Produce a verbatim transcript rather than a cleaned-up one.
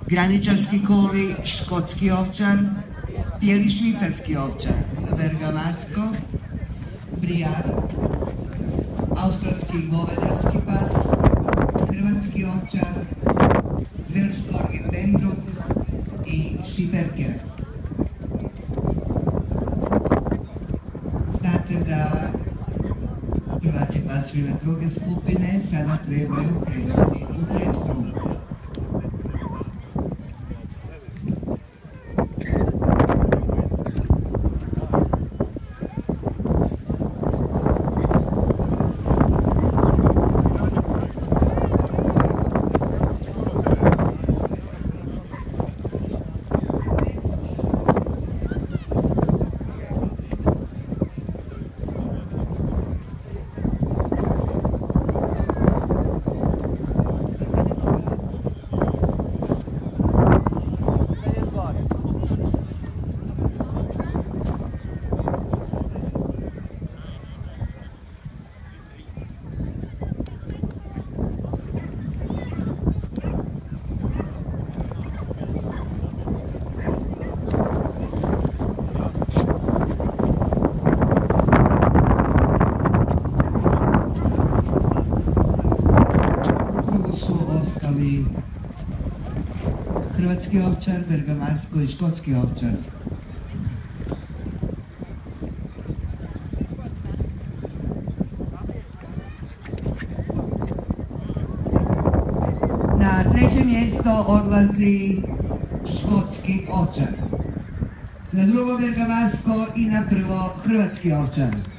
graničarski koli škotski ovčar, bijeli švicarski ovčar, bergamasko, brijar, australski govedarski pas, hrvatski ovčar, Velškorgi pembruk i šiperker. Znate da prvaci pasovi na druge skupine sada trebaju krenuti u predkrug. Hrvatski ovčar, bergamasko i škotski ovčar. Na treće mjesto odlazi škotski ovčar. Na drugo bergamasko i na prvo hrvatski ovčar.